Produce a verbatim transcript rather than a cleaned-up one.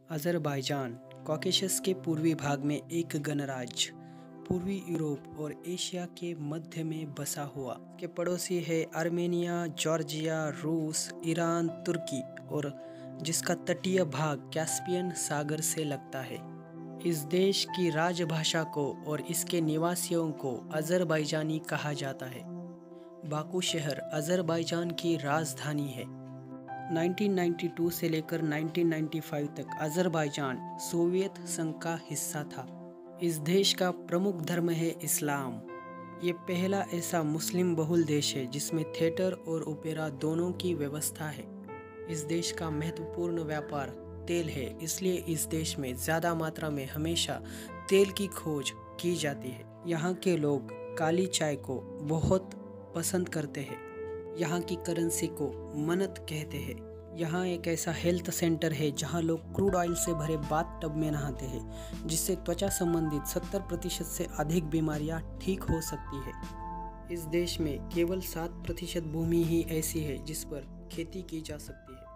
Azerbaijan Caucasus के पूर्वी भाग में एक गणराज्य, पूर्वी यूरोप और एशिया के मध्य में बसा हुआ। के पड़ोसी है आर्मेनिया, जॉर्जिया, रूस, ईरान, तुर्की और जिसका तटीय भाग कैस्पियन सागर से लगता है। इस देश की राजभाषा को और इसके निवासियों को अज़रबैजानी कहा जाता है। बाकू शहर अज़रबैजान की राजधानी है। उन्नीस सौ बानवे से लेकर उन्नीस सौ पचानवे तक अज़रबैजान सोवियत संघ का हिस्सा था। इस देश का प्रमुख धर्म है इस्लाम। ये पहला ऐसा मुस्लिम बहुल देश है जिसमें थिएटर और ओपेरा दोनों की व्यवस्था है। इस देश का महत्वपूर्ण व्यापार तेल है, इसलिए इस देश में ज़्यादा मात्रा में हमेशा तेल की खोज की जाती है। यहाँ के लोग काली चाय को बहुत पसंद करते हैं। यहाँ की करेंसी को मन्नत कहते हैं। यहाँ एक ऐसा हेल्थ सेंटर है जहाँ लोग क्रूड ऑयल से भरे बाथ टब में नहाते हैं, जिससे त्वचा संबंधित सत्तर प्रतिशत से अधिक बीमारियाँ ठीक हो सकती है। इस देश में केवल सात प्रतिशत भूमि ही ऐसी है जिस पर खेती की जा सकती है।